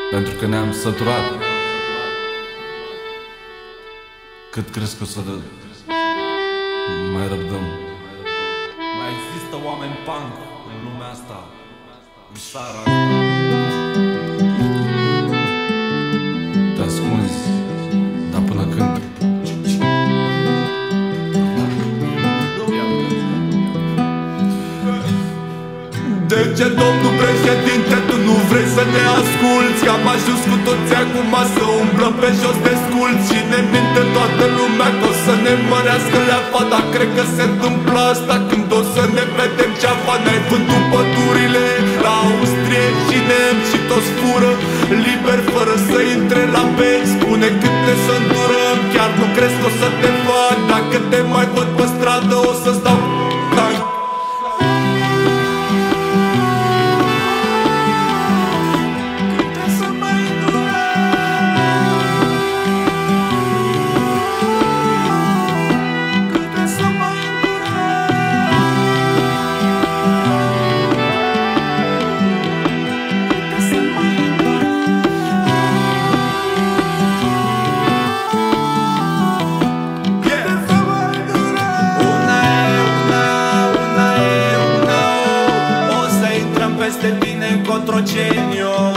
Pentru că ne-am săturat. Cât crezi că o să mai răbdăm? Mai există oameni punk în lumea asta, în țara asta. Te ascunzi, dar până când? De ce, domnul președinte, tu nu vrei să ne asculți? Că am ajuns cu toți acum să umblăm pe jos de sculți. Și ne minte toată lumea că o să ne mărească leafa. Dar cred că se întâmplă asta când o să ne vedem ceafa. Ne-ai vândut pădurile la austrieci și nem și toți fură liber fără să intre la bec. Spune câte să îndurăm, chiar nu crezi că o să te fac? Dacă te mai văd pe stradă o să-ți dau tank. Peste tine în Cotroceniu.